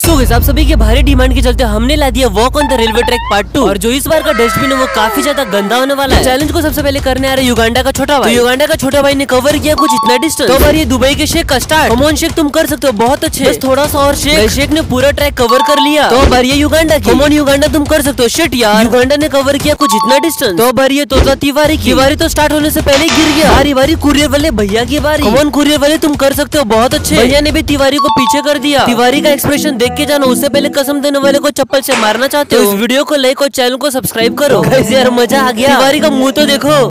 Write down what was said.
So guys, आप सभी के भारी डिमांड के चलते हमने ला दिया walk on the railway track part 2। और जो इस बार का डस्टबिन है वो काफी ज्यादा गंदा होने वाला है। चैलेंज को सबसे पहले करने आ रहा है युगांडा का छोटा भाई। तो युगांडा का छोटा भाई ने कवर किया कुछ इतना डिस्टेंस। तो बार ये दुबई के शेख का स्टार्ट। कमॉन शेख, तुम कर सकते हो, बहुत अच्छे। बस थोड़ा सा और शेख। शेख ने पूरा ट्रैक कवर कर लिया। तो बार ये युगांडा की। कमॉन युगांडा, तुम कर सकते हो। शिट यार, युगांडा ने कवर किया कुछ इतना डिस्टेंस। तो बार ये तोता तिवारी की। तिवारी तो स्टार्ट होने से पहले गिर गया। बारी बारी कुरियर वाले भैया की बारी। कमॉन कुरियर वाले, तुम कर सकते हो, बहुत अच्छे। भैया ने भी तिवारी को पीछे कर दिया। तिवारी का एक्सप्रेशन देख के जानो, उससे पहले कसम देने वाले को चप्पल से मारना चाहते हो। इस वीडियो को लाइक और चैनल को सब्सक्राइब करो। यार मजा आ गया। तिवारी का मुंह तो देखो।